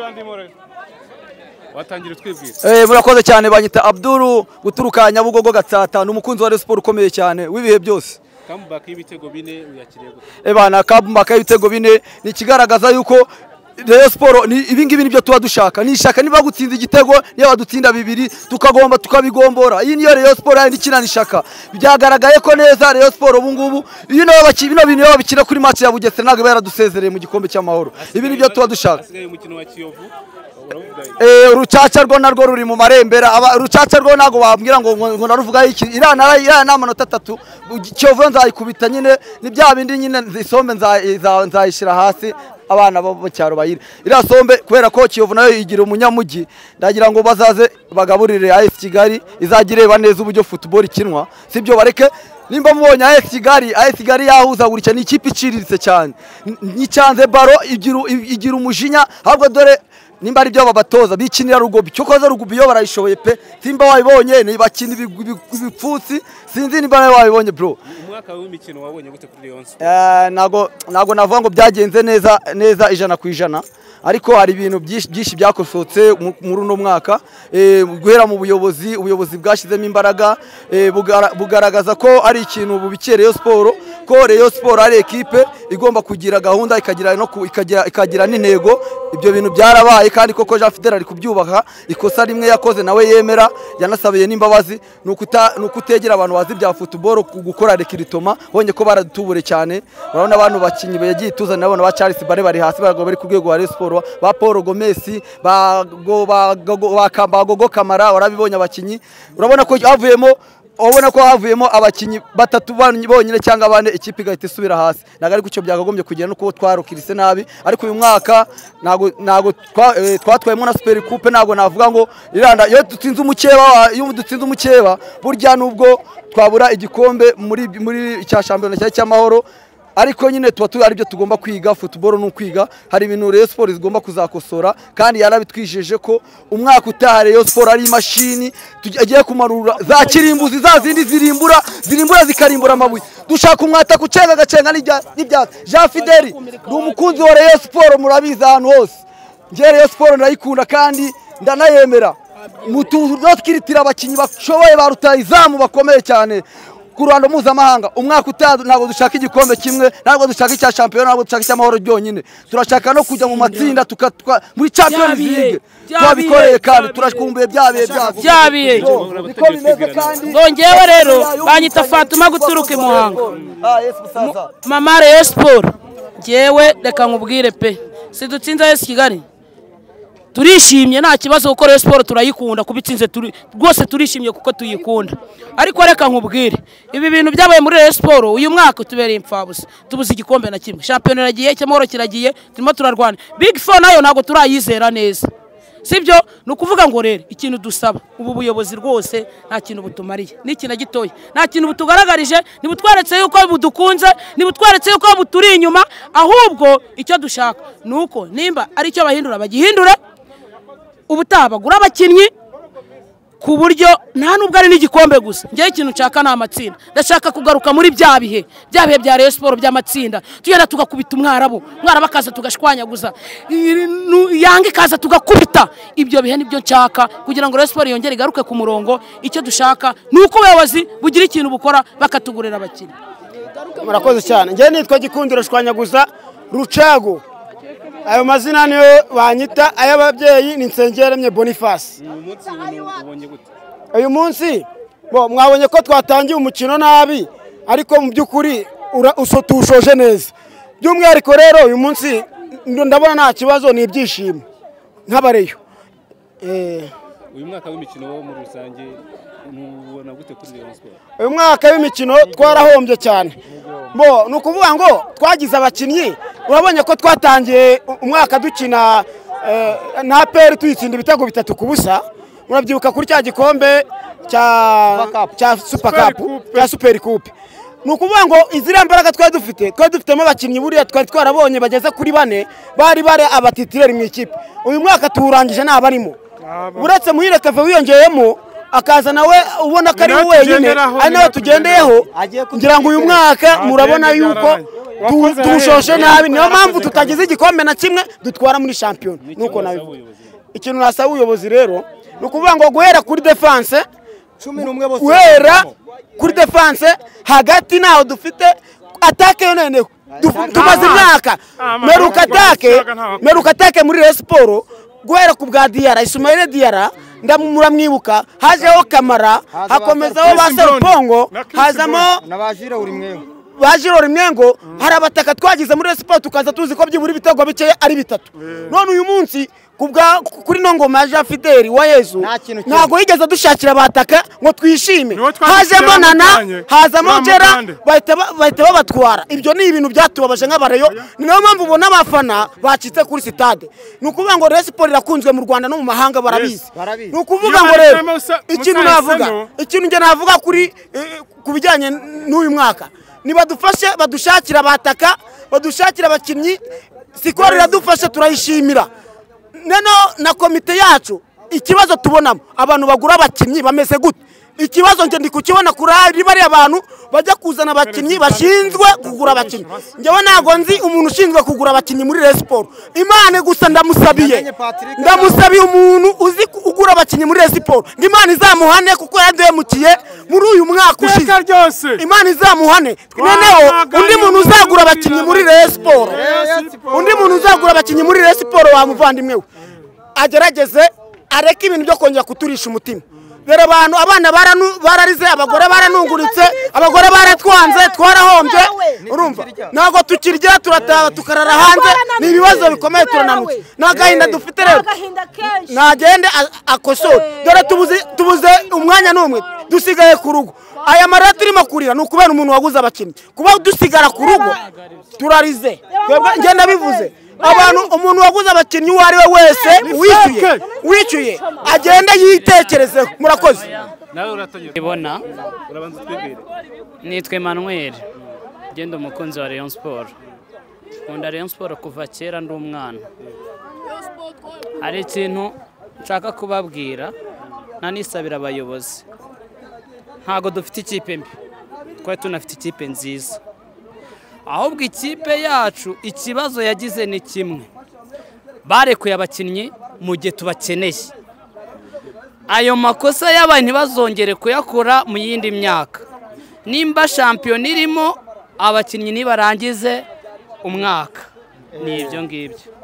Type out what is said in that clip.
watangira twibwira. Murakoze cyane banyita Abdul guturuka Nyabugogo Gatsata n'umukunzi wa Sport ukomeye cyane wibihe byose. Comeback y'ibitego 4 uyakiriye gute? Bana comeback y'ibitego 4 ni kigaragaza yuko Rayon Sport ni ibingibi nibyo tuba dushaka. Nishaka niba gutsinda igitego niba dutsinda 2 tukagomba tukabigombora. Iyi niyo Rayon Sport ari ndikina nishaka. Byagaragaye ko neza Rayon Sport ubu ngubu bino bintu babikira kuri match ya Bugesera ntago baradusezereye mu gikombe cy'amahoro. Ibi nibyo tuba dushaka. Urucaca rwo narwo ruri mu marembera. Urucaca rwo nago bambwira ngo naruvuga iki irana n'amanota 3 Kiyovu nzayikubita nyine ni bya bindi nyine zisombe nzayishira hasi abana bo mu cyaro bayire ira sombe kubera ko Kiyovu nayo igira umunyamugi ndagira ngo bazaze bagaburire AS Kigali izagireba neza uburyo football ikinwa sibyo bareke nimba mubonye AS Kigali yahuza gurica ni ikipe iciriritse cyane nicyanze baro igira umujinya ahubwo dore nimba ari byo babatoza bikinira rugobi cyo koza rugobi yo barayishoboye pe simba wabibonye ni bakina ibipfutsi sinzi nimba nawe wabibonye bro. Umwaka w'imikino wabonye gute kuri Rayon Sport? Nago navuga ngo byagenze neza 100% ariko hari ibintu byinshi byakosotse muri uno mwaka guhera mu ubuyobozi bwashizemo imbaraga bugaragaza ko ari ikintu bubikere Rayon Sport ko Rayon Sport ari equipe igomba kugira gahunda ikagira n'intego. Ibyo bintu byarabaye kandi koko Jean Fidel ari kubyubaka ikosa rimwe yakoze nawe yemera yanasabiye n'imbabazi nukutegera abantu bazi bya football gukora rekiritoma bonye ko baradutubure cyane. Urabona abantu bakinyi yagiye tuzana nabona ba Charles Bare bari hasi bari ku rwego wa Rayon Sport ba Paul Gomez ba Gogo Kamara warabibonye abakinyi urabona ko havuyemo abakinyi 3 bonyine cyangwa 4 ikipe igahita isubira hasi naga ari gucyo byagagombye kugera nuko twarukirise nabi ariko uyu mwaka nago twatwayemo na Super Coupe nago navuga ngo iranda iyo dutsinze umukeba burya nubwo twabura igikombe muri cya championnat cy'amahoro ariko nyine tuba ari byo tugomba kwiga football no kwiga hari ibintu Rayon Sport zigomba kuzakosora kandi yarabitwijeje ko umwaka utaha Rayon Sport ari mashini tugiye kumarura za kirimbuzi za zindi zirimbura zikarimbura amabuye dushaka umwata kucenga gacenga n'ibya Jean Fidel ni umukunzi wa Rayon Sport murabiza ahantu hose nge Rayon Sport ndayikunda kandi ndanayemera mutukiritira abakinyi bashoboye barutayizamu bakomeye cyane ku Rwanda mpuzamahanga umwaka utaha ntabwo dushaka igikombe kimwe ntabwo dushaka icya champion ntabwo dushaka icy'amahoro byonyine turashaka no kujya mu matsinda muri Champions League twabikoreye kandi turashkumbuye byabiye niko bimeze kandi ngewe rero banyita Fatuma guturuka Muhanga mama Rayon Sport ngewe reka nkubwire pe sidutsinze AS Kigali turishimye nta kibazo kuko Rayon Sport turayikunda kubitsinze rwose turishimye kuko tuyikunda ariko reka nkubwire ibi bintu byabaye muri Rayon Sport uyu mwaka tubereye impfabusa tubuze igikombe na kimwe champion iragiye cyamahoro kiragiye turimo turarwana Big Four nayo nago turayizera neza sibyo nukuvuga ngo rero ikintu dusaba ubu buyobozi rwose nta kintu butumariye n'ikina gitoya nta kintu butugaragarije nibutweretse yuko budukunze nibutweretse yuko buturi inyuma ahubwo icyo dushaka nuko nimba ari cyo bahindura bagihindure ubutaha bagura abakinyi ku buryo nta nubwo ari n'igikombe gusa ngiye ikintu nshaka na amatsinda ndashaka kugaruka muri bya bihe bya Rayon Sport by'amatsinda tugenda tugakubita umwarabu akaza tugashwanyaguza yanga ikaza tugakubita ibyo bihe nibyo nshaka kugira ngo Rayon Sport yongere igaruke ku murongo icyo dushaka nuko ubuyobozi bugira ikintu bukora bakatugurira abakinyi. Murakoze cyane ngiye nitwa Gikundiro shwanyaguza Rucago ayo mazina niyo banyita ay'ababyeyi ni Nsengeremye Boniface. Uyu munsi mwabonye ko twatangiye umukino nabi ariko mu byukuri ushoje neza by'umwihariko rero uyu munsi ndabona nta kibazo ni ibyishimo nk'abareyo. Uyu mwaka w'imikino wo muri rusange nubona gute kuri Rayon Sport? Uyu mwaka w'imikino twarahombye cyane nukuvuga ngo twagize abakinyi urabonye ko twatangiye umwaka dukina na APR tuyitsinda ibitego 3-0 murabyibuka kuri cya gikombe cya Super Coupe nukuvuga ngo izira mbaraga twari dufitemo abakinyi buriya twari twarabonye bageze kuri 4 bari abatitireri mu ikipe uyu mwaka turangije nabarimo uretse Muhire Kave wiyongeyemo akaza nawe ubona ko ari wenyine ari nawe tugendeyeho ngira ngo uyu mwaka murabona yuko tuwushoshe nabi, niyo mpamvu tutagize igikombe na kimwe dutwara muri shampiyona. Nuko nabivuga ikintu nasaba ubuyobozi rero ni ukuvuga ngo guhera kuri defense, guhera kuri defense hagati naho dufite atake yo neneho tumaze imyaka meruka atake muri Rayon Sport guhera ku bwa Diarra, Ismaïla Diarra ndamumura mwibuka, hajeho Kamara, hakomezaho ba Serupongo, hazamo bajiro rimwengo, hari abataka twagize muri Rayon Sport tukaza tuzi ko byibura ibitego bike ari bitatu. None uyu munsi kuri no ngoma ya Fideli wa Yezu ntago yigeze dushakira abataka ngo twishime, hajemo Nana, hazamo Gera, bahita babatwara. Ibyo ni ibintu byatubabaje nk'abareyo, niyo mpamvu ubona abafana bacitse kuri stade. Ni ukuvuga ngo Rayon Sport irakunzwe mu Rwanda no mu mahanga barabizi. Ni ukuvuga ngo rero ikintu nge navuga kuri kubijyanye n'uyu mwaka, nibadufashe badushakira abataka, badushakira abakinnyi, Sikoro iradufashe turayishimira. Neno na komite yacu ikibazo tubonamo abantu bagura abakinnyi bameze gute, ikibazo nge ndi kukibona kuri bari abantu bajya kuzana abakinnyi bashinzwe kugura abakinnyi. Ngewe ntago nzi umuntu ushinzwe kugura abakinnyi muri Rayon Sport. Imana gusa ndamusabiye umuntu uzi kugura abakinnyi muri Rayon Sport, Imana izamuhane kuko yaduhemukiye muri uyu mwaka ushize. Imana izamuhane. Noneho undi muntu uzagura abakinnyi muri Rayon Sport, undi muntu uzagura abakinnyi muri Rayon Sport wamuvandimwe we agerageze areke ibintu byo kongera kuturisha umutima. Dore abantu abana bararize, abagore baranunguritse, abagore baratwanze, twarahombye. Urumva ntago tukirya, turataha tukarara hanze, ni ibibazo bikomeye, turananutse. Nagahinda dufite rero nagende akosore. Dore tubuze umwanya n'umwe, dusigaye ku rugo. Aya marira turimo kurira ni ukubera umuntu waguze abakinnyi. Kuba dusigara ku rugo turarize, ngenda bivuze abantu umuntu waguze abakinnyi uwo ari we wese wishyuye agenda yitekerezeho. Murakoze. ibona nitwe Emmanuel, genda umukunzi wa Rayon Sport. Nkunda Rayon Sport kuva kera ndi umwana. Hari ikintu nshaka kubabwira nanisabira abayobozi. Ntago dufite ikipe mbi, twari tunafite ikipe nziza. Ahubwo ikipe yacu ikibazo yagize ni kimwe, barekuye abakinnyi mu gihe tubakeneye. Ayo makosa y'abantu ntibazongere kuyakora mu yindi myaka. Nimba shampiyona irimo abakinnyi nibarangize umwaka, ni ibyo ngibyo.